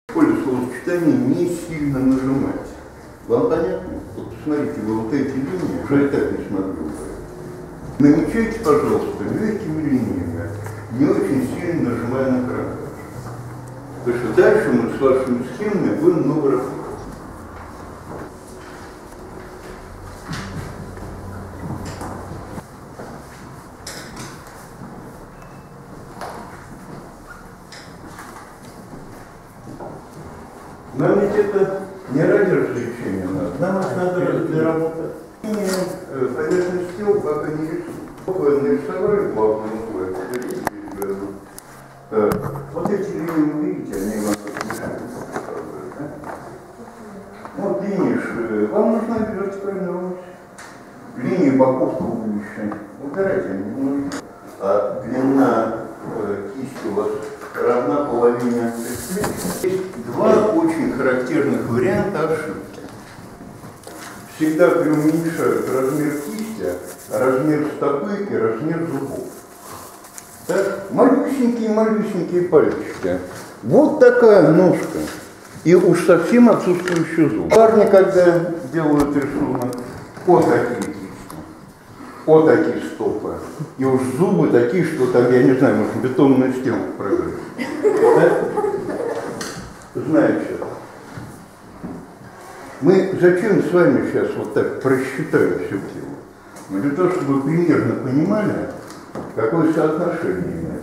Поле словосочетания не сильно нажимать. Вам понятно? Вот посмотрите, вы вот эти линии уже и так не смогли убрать. Намечайте, пожалуйста, легкими линиями, не очень сильно нажимая на карандаш. Потому что дальше мы с вашими схемами будем много работать. Нам ведь это не ради развлечения надо, нам это надо для работы. Поверхность тела пока не рисуют. Вы нарисовали главную слой, вот эти линии вы видите, они вам мешают. Вот линии, вам нужна вертикальная ось. Линии боков туловища. Убирайте, они не нужны. А длина кисти у вас равна половине плеч. Есть два очень характерных варианта ошибки. Всегда преуменьшают размер кисти, размер стопы и размер зубов. Так? Малюсенькие пальчики. Вот такая ножка. И уж совсем отсутствующий зуб. Парни, когда делают рисунок, вот такие кисти, вот такие стопы. И уж зубы такие, что там, я не знаю, может, бетонную стену прыгают. Да? Знаете, мы зачем с вами сейчас вот так просчитаем все тело? Мы для того, чтобы вы примерно понимали, какое соотношение имеет.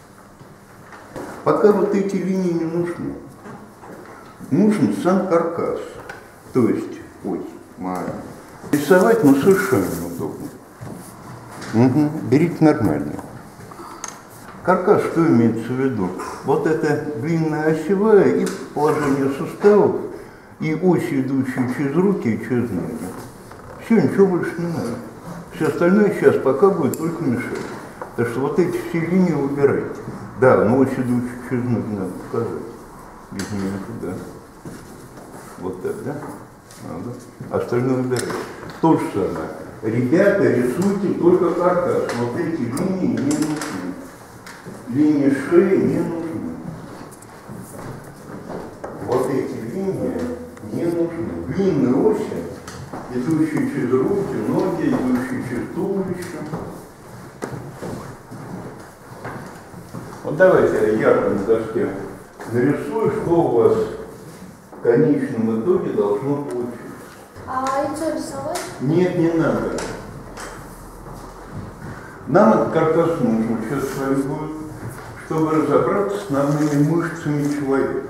Пока вот эти линии не нужны. Нужен сам каркас. То есть, рисовать, совершенно неудобно. Берите нормально. Каркас, что имеется в виду? Вот это длинная осевая и положение суставов, и оси, идущие через руки и через ноги. Все, ничего больше не надо. Все остальное сейчас пока будет только мешать. Так что вот эти все линии выбирайте. Да, но оси, идущие через ноги, надо показать. Без нее туда. Вот так, да? Надо. Остальное выбирайте. То же самое. Ребята, рисуйте только каркас. Вот эти линии не нужны. Линии шеи не нужны. Вот эти линии не нужны. Длинные оси, идущие через руки, ноги, идущие через туловище. Вот давайте я ярко на доске нарисую, что у вас в конечном итоге должно получиться. А яйцо рисовать? Нет, не надо. Нам этот каркас нужен сейчас с вами будет, чтобы разобраться с основными мышцами человека.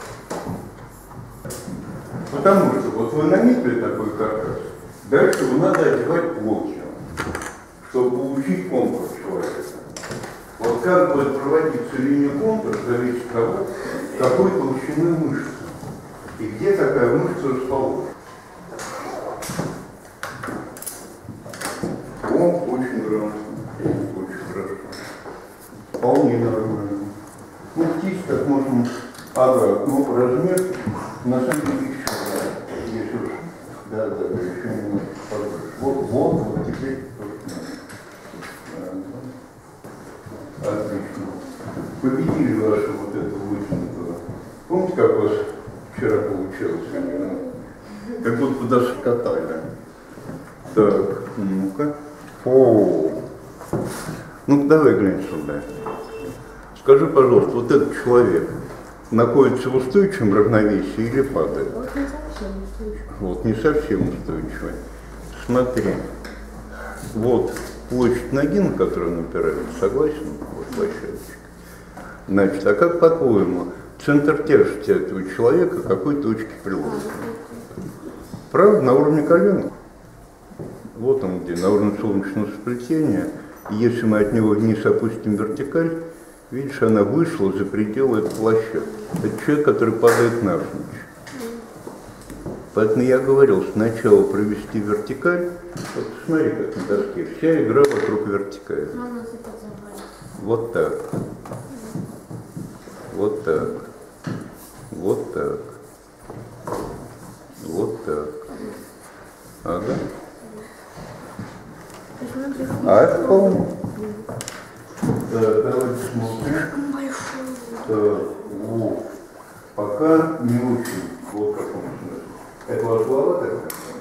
Потому что вот вы наметили такой каркас, дальше его надо одевать плотью, чтобы получить контур человека. Вот как будет проводиться линия контура, зависит от того, какой толщины мышцы и где такая мышца расположена. Очень грамотно, очень хорошо. Вполне нормально. Ну, кисть как можно, размер, на самом деле еще, если уж, да, еще немного побольше. Вот, теперь то, что надо. Отлично. Победили вашу вот эту вытянутую. Помните, как у вас вчера получилось? Как будто даже катали. Так, ну-ка. Ну давай глянь сюда. Скажи, пожалуйста, вот этот человек находится в устойчивом равновесии или падает? Вот не совсем устойчивый. Вот не совсем устойчивый. Смотри. Вот площадь ноги, на которую он опирается, согласен? Вот площадочка. Значит, а как по-твоему, центр тяжести этого человека к какой точке приложен? Правда, на уровне коленок? Вот он где, на уровне солнечного сплетения. И если мы от него вниз опустим вертикаль, видишь, она вышла за пределы этой площадки. Это человек, который падает навзничь. Поэтому я говорил, сначала провести вертикаль. Вот смотри, как на доске. Вся игра вокруг вертикали. Вот так. Вот так. Вот так. Вот так. Ага. А это вполне. Давайте смотрим. Вот. Пока пока не очень. Вот в каком смысле. Это у вас голова такая?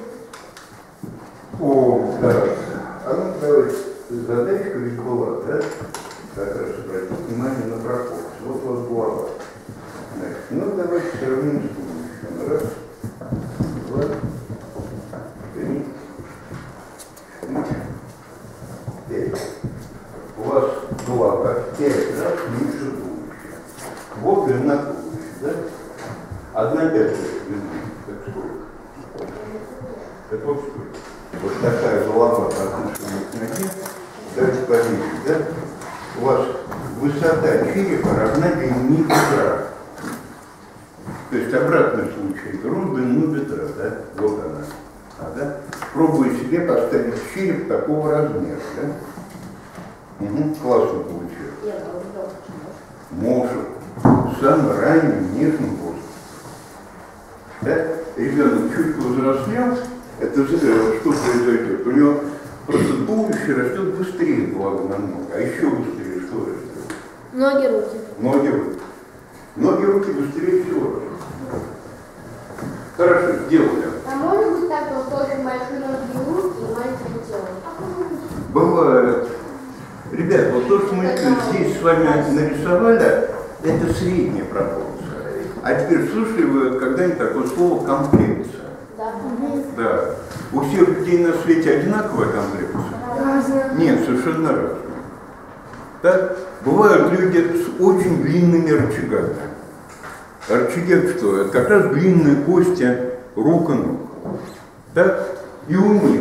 О, да. А ну давайте, задачка ведь была, да? Как раз обратите внимание на пропорцию. Вот у вас голова. Значит, ну давайте сравним с будущим. Раз, два, три, четыре, пять. У вас голова 5 раз меньше будущего. Вот длина будущего, да? 1/5 длины. Так сколько? Это вот сколько? Вот такая голова по отношению к ноге. Давайте поменьше, да? У вас высота черепа равна длине бедра. То есть обратный случай. Рост длину бедра, да? Вот она. Да? Пробую себе поставить череп такого размера, да? Угу, классно получилось. Может. В самом раннем нежном возрасте. Да? Ребенок чуть повзрослел, это что произойдет? У него просто туловище растет быстрее головы намного, а еще быстрее что растет? Ноги, руки. Ноги, руки. Ноги, руки быстрее всего растут. Хорошо, сделали. А может быть так, что тоже большие ноги и руки и маленькое тело? Бывает. Ребят, вот то, что мы здесь с вами нарисовали, это средняя пропорция. А теперь слышали вы когда-нибудь такое слово комплекция? Да. Да. У всех людей на свете одинаковая комплекция? Разная. Нет, совершенно разная. Так? Бывают люди с очень длинными рычагами. Рычаги это что? Это как раз длинные кости рук и ног. Так? И у них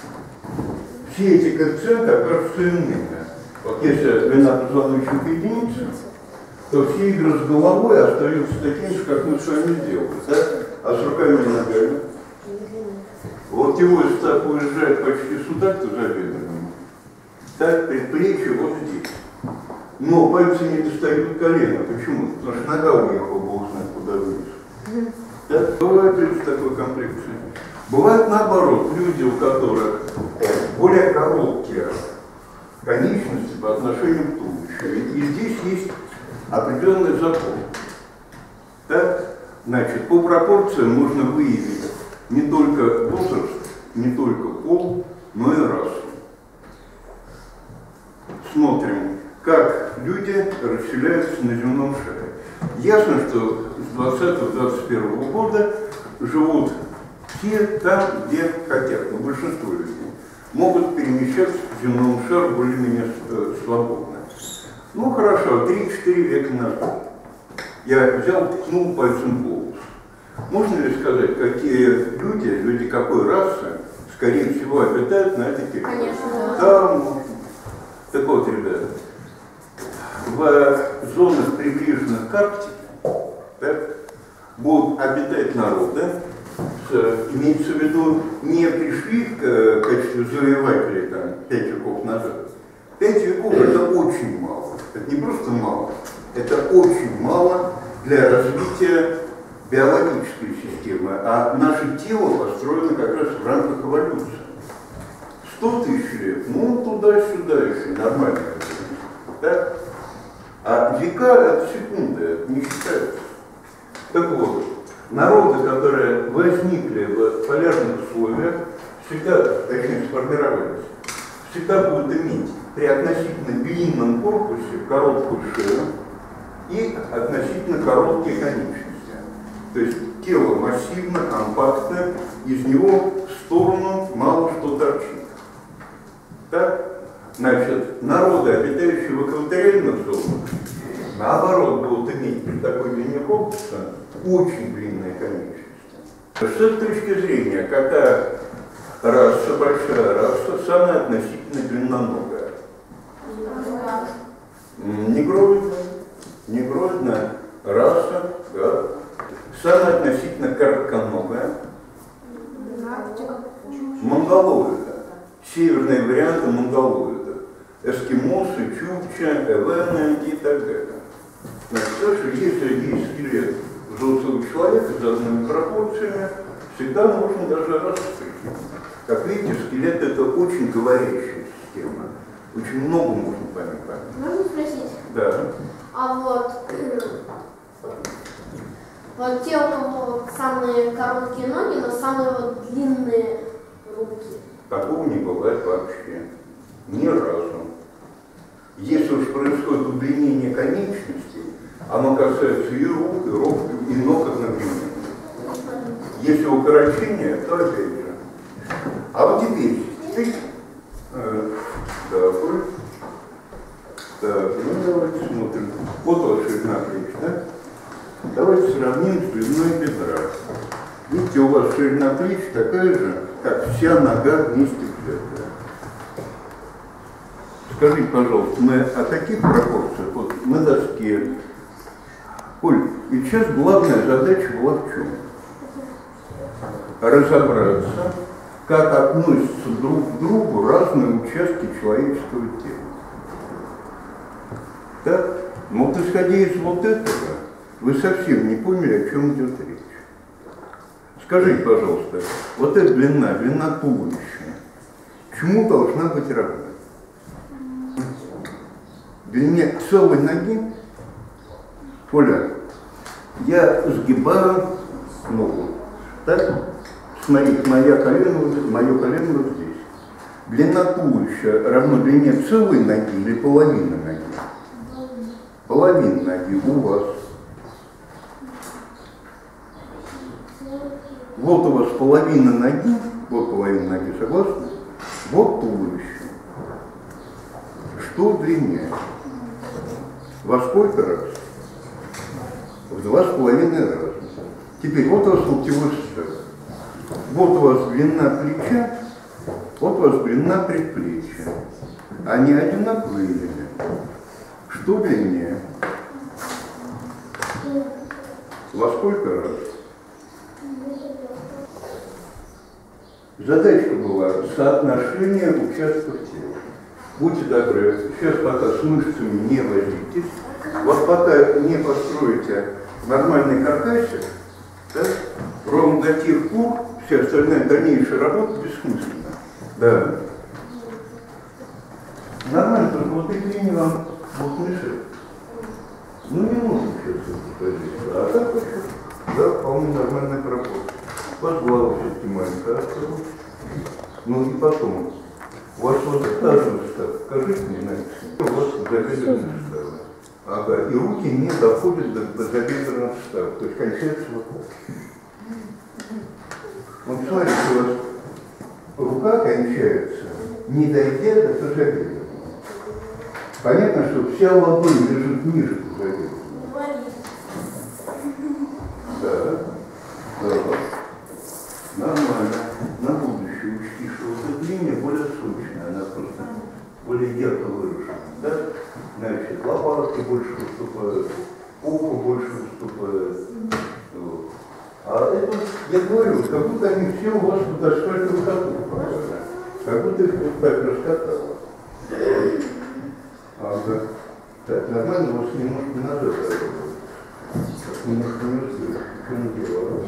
все эти коэффициенты окажутся иными. Вот если длина позвоночника единица, то все игры с головой остаются такими же, как мы с вами сделали. Да? А с руками и ногами? Вот его, если так уезжает почти сюда, то за бедрами. Так, предплечье вот здесь. Но пальцы не достают колена. Почему? Потому что нога уехала, бог знает куда вниз. Так? Бывают люди с такой комплекцией. Бывают наоборот, люди, у которых более короткие конечности по отношению к туловищу. И здесь есть определенный закон. Так? Значит, по пропорциям можно выявить не только возраст, не только пол, но и расу. Смотрим, как люди расселяются на земном шаре. Ясно, что с 2020-2021 года живут все там, где хотят, но большинство людей могут перемещаться по земному шару более-менее свободно. Ну хорошо, 3-4 века назад я взял, ткнул пальцем в волос. Можно ли сказать, какие люди какой расы, скорее всего, обитают на этой территории? Конечно. Да, можно. Так вот, ребята, в зонах, приближенных к Арктике, так, будут обитать народы, имеется в виду, не пришли в качестве завоевателей там, 5 веков назад. 5 веков это очень мало. Это не просто мало, это очень мало для развития биологической системы. А наше тело построено как раз в рамках эволюции. 100 тысяч лет, ну туда-сюда еще нормально. Да? А века это секунды, это не считается. Так вот, народы, которые возникли в полярных условиях, всегда, точнее, сформировались, всегда будут иметь при относительно длинном корпусе короткую шею и относительно короткие конечности. То есть тело массивно, компактное, из него в сторону мало что торчит. Так? Значит, народы, обитающие в экваториальных зонах, наоборот, будут иметь при такой длине корпуса очень длинные конечности. С этой точки зрения, какая раса, большая раса, самая относительно длинноногая? Негроидная раса, да. Самая относительно коротконогая? Монголоиды. Северные варианты монголоиды. Эскимосы, чукча, эвены и так далее. Значит, что если есть скелет взрослого человека с разными пропорциями, всегда можно даже рассмотреть. Как видите, скелет это очень говорящая система. Очень много можно по ней понять. Можно спросить? Да. А вот Вот те, у кого самые короткие ноги, но самые вот длинные руки. Такого не бывает вообще. Ни разу. Если уж происходит удлинение конечностей, оно касается и рук, и ног одновременно. Если укорочение, то опять же. А вот теперь ты такой. Так, ну давайте смотрим. Вот ваша ширина плеч, да? Давайте сравним с длиной бедра. Видите, у вас ширина плеч такая же, как вся нога вместе взятая. Скажите, пожалуйста, мы о таких пропорциях, вот на доске. Оль, и сейчас главная задача была в чем? Разобраться, как относятся друг к другу разные участки человеческого тела. Так? Но вот исходя из вот этого, вы совсем не поняли, о чем идет речь. Скажите, пожалуйста, вот эта длина туловища, чему должна быть равна? Длине целой ноги? Оля, я сгибаю ногу. Так? Смотрите, мое колено вот здесь. Длина туловища равна длине целой ноги или половины ноги? Половина ноги у вас. Вот у вас половина ноги, согласны? Вот туловище. Что длиннее? Во сколько раз? В 2,5 раза. Теперь вот у вас локтевой сустав. Вот у вас длина плеча, вот у вас длина предплечья. Они одинаковые или нет? Что длиннее? Во сколько раз? Задачка была соотношение участков тела. Будьте добры, сейчас пока с мышцами не возитесь, вот пока не построите нормальный каркасик, да, ровно до тех пор вся остальная дальнейшая работа бессмысленна. Да. Нормально, только вот эти линии вам вот мешают. Ну не нужно сейчас это позиция. А так вот, да, вполне нормальная пропорция. У вас голова все-таки маленькая, ну и потом, у вас вот тазовый сустав, покажите мне на это, у вас тазобедренный сустав. Ага, и руки не доходят до тазобедренного сустава, то есть кончается вот так. Вот смотрите, у вас рука кончается, не дойдя до тазобедренного. Понятно, что вся ладонь лежит ниже тазобедренного. Да. Нормально. На будущее учти, что вот эта линия более сочная, она просто более ярко выражена. Да? Значит, лопатки больше выступают, ухо больше выступает. Вот. А это, я говорю, как будто они все у вас под асфальтовую катку попали. Как будто их вот так раскатало. Ага. Так, нормально, у вас немножко назад. Немножко не услышишь. В чем дело?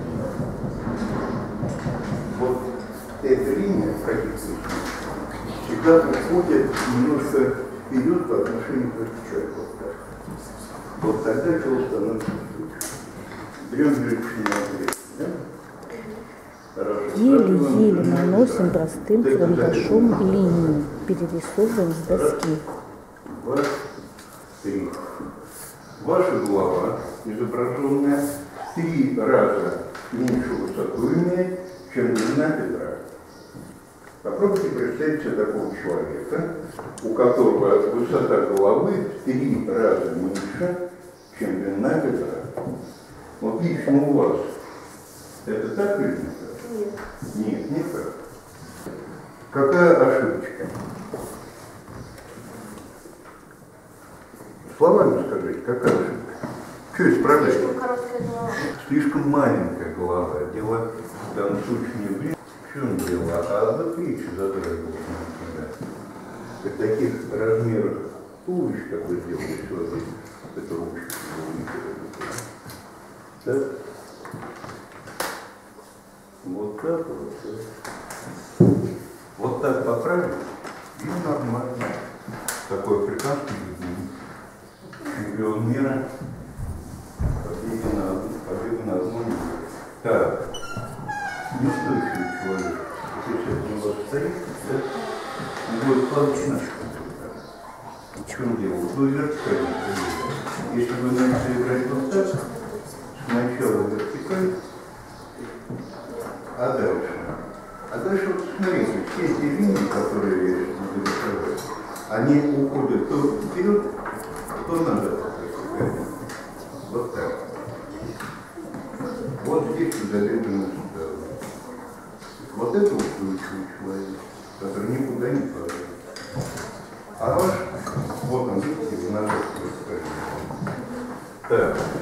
Вот эта линия, в каких случаях, всегда уходит немножко вперед по отношению к человеку. Вот тогда тело становится устойчивым. Берем легче, да? Еле-еле наносим простым карандашом линии, перерисовываем с доски. 2, 3. Ваша голова, изображенная, 3 раза меньше высоту имеет, чем длина бедра. Попробуйте представить себе такого человека, у которого высота головы в 3 раза меньше, чем длина бедра. Вот лично у вас это так или не так? Нет, не так. Какая ошибочка? Словами скажите, какая ошибка? Что исправлять? Слишком короткая голова. Слишком маленькая голова. Дело в данном случае не в плече. В чем дело? А за плечи затрагивать надо. При таких размерах туловища, как вы делаете, вот здесь, это ручка. Так? Вот так вот. Вот так поправить, и нормально. Такой африканский чемпион мира. Победа на Так. Неустойчивый человек. Вот сейчас у вас стоит, да? Будет получена что-то. В чем дело? Вы вертикально проверяете. Если вы начали играть вот так, сначала вертикаль, а дальше вот смотрите, все эти линии, которые я сейчас буду рисовать, они уходят то вперед, то назад. Вот так. Вот здесь изолированная ситуация. Вот это устойчивый человек, который никуда не падает. А ваш, вот он, видите, назад. Так.